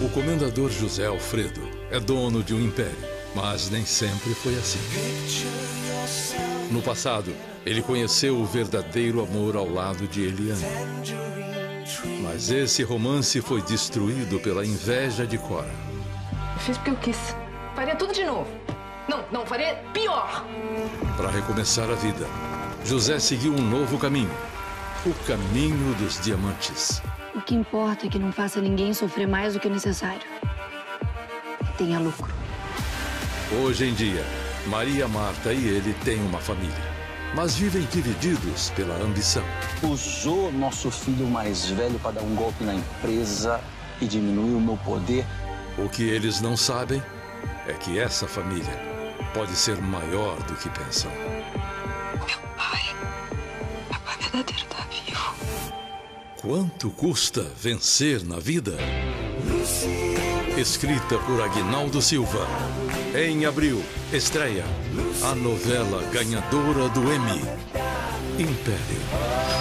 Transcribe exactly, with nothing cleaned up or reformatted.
O comendador José Alfredo é dono de um império, mas nem sempre foi assim. No passado, ele conheceu o verdadeiro amor ao lado de Eliane. Mas esse romance foi destruído pela inveja de Cora. Eu fiz porque eu quis. Faria tudo de novo. Não, não, faria pior. Para recomeçar a vida, José seguiu um novo caminho. O caminho dos diamantes. O que importa é que não faça ninguém sofrer mais do que o necessário. E tenha lucro. Hoje em dia, Maria Marta e ele têm uma família, mas vivem divididos pela ambição. Usou nosso filho mais velho para dar um golpe na empresa e diminuir o meu poder. O que eles não sabem é que essa família pode ser maior do que pensam. Meu pai, meu pai verdadeiro tá vivo. Quanto custa vencer na vida? Escrita por Aguinaldo Silva. Em abril, estreia a novela ganhadora do Emmy, Império.